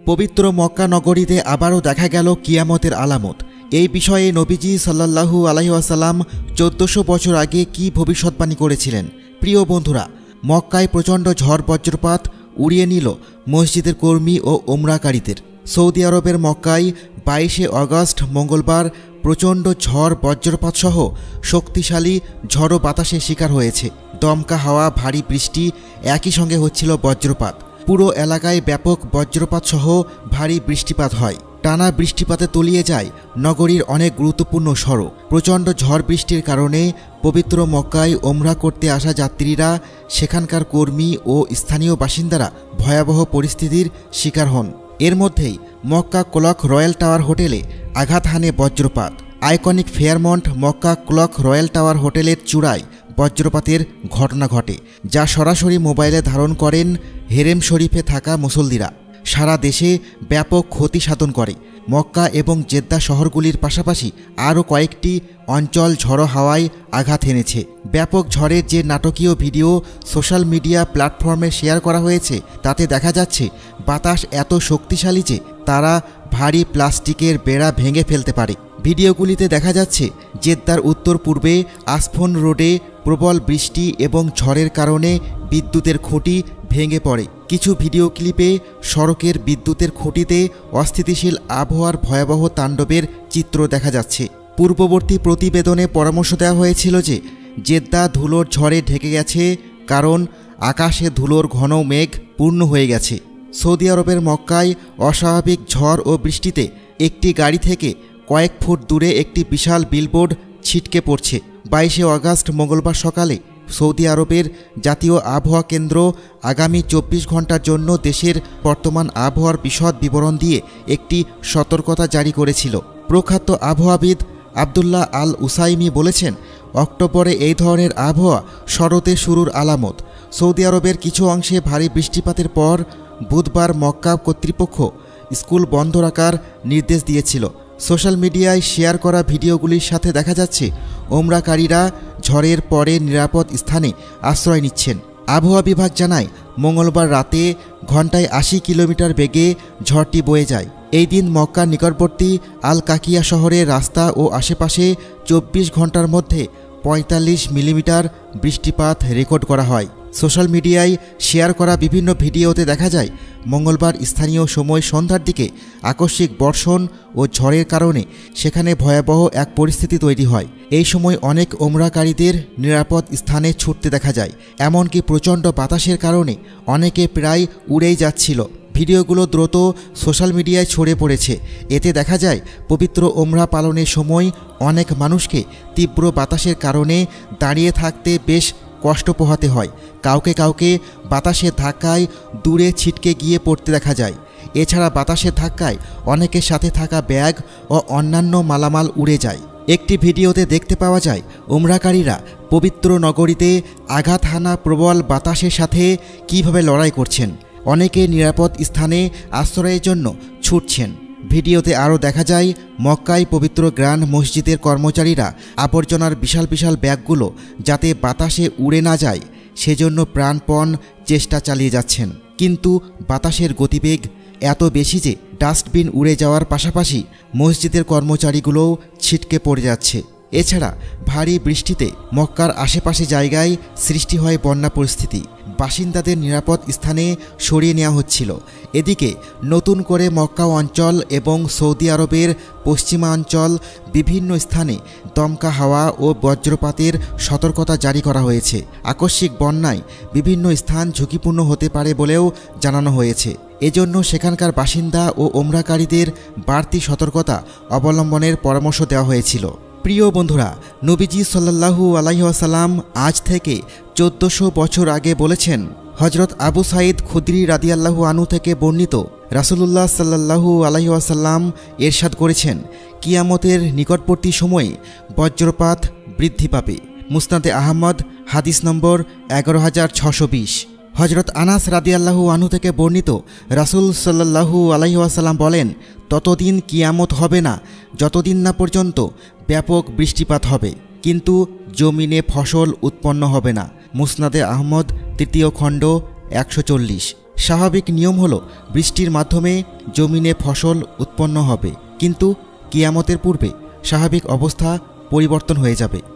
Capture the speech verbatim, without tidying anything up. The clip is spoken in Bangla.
পবিত্র মক্কা নগরীতে আবারও দেখা গেল কিয়ামতের আলামত। এই বিষয়ে নবীজি সাল্লাল্লাহু আলাইহি ওয়াসাল্লাম চোদ্দশো বছর আগে কি ভবিষ্যৎবাণী করেছিলেন? প্রিয় বন্ধুরা, মক্কায় প্রচণ্ড ঝড় বজ্রপাত উড়িয়ে নিল মসজিদের কর্মী ও ওমরাকারীদের। সৌদি আরবের মক্কায় বাইশে আগস্ট মঙ্গলবার প্রচণ্ড ঝড় বজ্রপাত সহ শক্তিশালী ঝড়ো বাতাসের শিকার হয়েছে। দমকা হাওয়া, ভারী বৃষ্টি, একই সঙ্গে হচ্ছিল বজ্রপাত। পুরো এলাকায় ব্যাপক বজ্রপাত সহ ভারী বৃষ্টিপাত হয়। টানা বৃষ্টিপাতে তলিয়ে যায় নগরীর অনেক গুরুত্বপূর্ণ সড়ক। প্রচণ্ড ঝড় বৃষ্টির কারণে পবিত্র মক্কায় ওমরা করতে আসা যাত্রীরা, সেখানকার কর্মী ও স্থানীয় বাসিন্দারা ভয়াবহ পরিস্থিতির শিকার হন। এর মধ্যেই মক্কা ক্লক রয়্যাল টাওয়ার হোটেলে আঘাত হানে বজ্রপাত। Iconic Fairmont Makkah clock royal tower হোটেলের চূড়ায় বজ্রপাতের ঘটনা ঘটে, যা সরাসরি মোবাইলে ধারণ করেন হেরেম শরীফে থাকা মুসল্লিরা। সারা দেশে ব্যাপক ক্ষতি সাধন করে। মক্কা এবং জেদ্দা শহরগুলির পাশাপাশি আরও কয়েকটি অঞ্চল ঝড়ো হাওয়ায় আঘাত হেনেছে। ব্যাপক ঝড়ের যে নাটকীয় ভিডিও সোশ্যাল মিডিয়া প্ল্যাটফর্মে শেয়ার করা হয়েছে, তাতে দেখা যাচ্ছে বাতাস এত শক্তিশালী যে তারা ভারী প্লাস্টিকের বেড়া ভেঙে ফেলতে পারে। ভিডিওগুলিতে দেখা যাচ্ছে জেদ্দার উত্তর পূর্বে আসফন রোডে প্রবল বৃষ্টি এবং ঝড়ের কারণে বিদ্যুতের খুঁটি ভেঙে পড়ে। কিছু ভিডিও ক্লিপে সড়কের বিদ্যুতের খুঁটিতে অস্থিতিশীল আবহাওয়ার ভয়াবহ তাণ্ডবের চিত্র দেখা যাচ্ছে। পূর্ববর্তী প্রতিবেদনে পরামর্শ দেওয়া হয়েছিল যে জেদ্দা ধুলোর ঝড়ে ঢেকে গেছে, কারণ আকাশে ধুলোর ঘন মেঘ পূর্ণ হয়ে গেছে। সৌদি আরবের মক্কায় অস্বাভাবিক ঝড় ও বৃষ্টিতে একটি গাড়ি থেকে কয়েক ফুট দূরে একটি বিশাল বিলবোর্ড ছিটকে পড়ছে। বাইশে আগস্ট মঙ্গলবার সকালে সৌদি আরবের জাতীয় আবহাওয়া কেন্দ্র আগামী চব্বিশ ঘন্টার জন্য দেশের বর্তমান আবহাওয়ার বিশদ বিবরণ দিয়ে একটি সতর্কতা জারি করেছিল। প্রখ্যাত আবহাওয়াবিদ আবদুল্লাহ আল উসাইমি বলেছেন, অক্টোবরে এই ধরনের আবহাওয়া শরতে শুরুর আলামত। সৌদি আরবের কিছু অংশে ভারী বৃষ্টিপাতের পর বুধবার মক্কা কর্তৃপক্ষ স্কুল বন্ধ রাখার নির্দেশ দিয়েছিল। সোশ্যাল মিডিয়ায় শেয়ার করা ভিডিওগুলির সাথে দেখা যাচ্ছে ওমরাকারীরা ঝড়ের পরে নিরাপদ স্থানে আশ্রয় নিচ্ছেন। আবহাওয়া বিভাগ জানায়, মঙ্গলবার রাতে ঘন্টায় আশি কিলোমিটার বেগে ঝড়টি বয়ে যায়। এই দিন মক্কার নিকটবর্তী আল কাকিয়া শহরের রাস্তা ও আশেপাশে চব্বিশ ঘন্টার মধ্যে পঁয়তাল্লিশ মিলিমিটার বৃষ্টিপাত রেকর্ড করা হয়। সোশ্যাল মিডিয়ায় শেয়ার করা বিভিন্ন ভিডিওতে দেখা যায় মঙ্গলবার স্থানীয় সময় সন্ধ্যার দিকে আকস্মিক বর্ষণ ও ঝড়ের কারণে সেখানে ভয়াবহ এক পরিস্থিতি তৈরি হয়। এই সময় অনেক ওমরাকারীদের নিরাপদ স্থানে ছুটতে দেখা যায়। এমনকি প্রচণ্ড বাতাসের কারণে অনেকে প্রায় উড়েই যাচ্ছিল। ভিডিওগুলো দ্রুত সোশ্যাল মিডিয়ায় ছড়িয়ে পড়েছে। এতে দেখা যায় পবিত্র ওমরা পালনের সময় অনেক মানুষকে তীব্র বাতাসের কারণে দাঁড়িয়ে থাকতে বেশ কষ্ট পোহাতে হয়। কাউকে কাউকে বাতাসের ধাক্কায় দূরে ছিটকে গিয়ে পড়তে দেখা যায়। এছাড়া বাতাসের ধাক্কায় অনেকের সাথে থাকা ব্যাগ ও অন্যান্য মালামাল উড়ে যায়। একটি ভিডিওতে দেখতে পাওয়া যায় ওমরাকারীরা পবিত্র নগরীতে আঘাত হানা প্রবল বাতাসের সাথে কিভাবে লড়াই করছেন। অনেকে নিরাপদ স্থানে আশ্রয়ের জন্য ছুটছেন। ভিডিওতে আরও দেখা যায় মক্কায় পবিত্র গ্রান্ড মসজিদের কর্মচারীরা আবর্জনার বিশাল বিশাল ব্যাগগুলো যাতে বাতাসে উড়ে না যায় সেজন্য প্রাণপণ চেষ্টা চালিয়ে যাচ্ছেন। কিন্তু বাতাসের গতিবেগ এত বেশি যে ডাস্টবিন উড়ে যাওয়ার পাশাপাশি মসজিদের কর্মচারীগুলোও ছিটকে পড়ে যাচ্ছে। এছাড়া ভারী বৃষ্টিতে মক্কার আশেপাশে জায়গায় সৃষ্টি হয় বন্যা পরিস্থিতি। বাসিন্দাদের নিরাপদ স্থানে সরিয়ে নেওয়া হচ্ছিল। এদিকে নতুন করে মক্কা অঞ্চল এবং সৌদি আরবের পশ্চিমাঞ্চল বিভিন্ন স্থানে দমকা হাওয়া ও বজ্রপাতের সতর্কতা জারি করা হয়েছে। আকস্মিক বন্যায় বিভিন্ন স্থান ঝুঁকিপূর্ণ হতে পারে বলেও জানানো হয়েছে। এজন্য সেখানকার বাসিন্দা ও ওমরাকারীদের বাড়তি সতর্কতা অবলম্বনের পরামর্শ দেওয়া হয়েছিল। প্রিয় বন্ধুরা, নবীজি সাল্লাল্লাহু আলাইহি ওয়াসাল্লাম আজ থেকে চোদ্দশো বছর আগে বলেছেন, হজরত আবু সাঈদ খুদরি রাদিয়াল্লাহু আনহু থেকে বর্ণিত, রাসূলুল্লাহ সাল্লাল্লাহু আলাইহি ওয়াসাল্লাম ইরশাদ করেছেন, কিয়ামতের নিকটবর্তী সময়ে বজ্রপাত বৃদ্ধি পাবে। মুসনাদে আহমদ, হাদিস নম্বর এগারো হাজার ছশো বিশ। হজরত আনাস রাদিয়াল্লাহু আনহু থেকে বর্ণিত, রাসূল সাল্লাল্লাহু আলাইহি ওয়াসাল্লাম বলেন, ততদিন কিয়ামত হবে না যতদিন না পর্যন্ত ব্যাপক বৃষ্টিপাত হবে, কিন্তু জমিনে ফসল উৎপন্ন হবে না। মুসনাদে আহমদ, তৃতীয় খণ্ড, একশো চল্লিশ। স্বাভাবিক নিয়ম হলো বৃষ্টির মাধ্যমে জমিনে ফসল উৎপন্ন হবে, কিন্তু কিয়ামতের পূর্বে স্বাভাবিক অবস্থা পরিবর্তন হয়ে যাবে।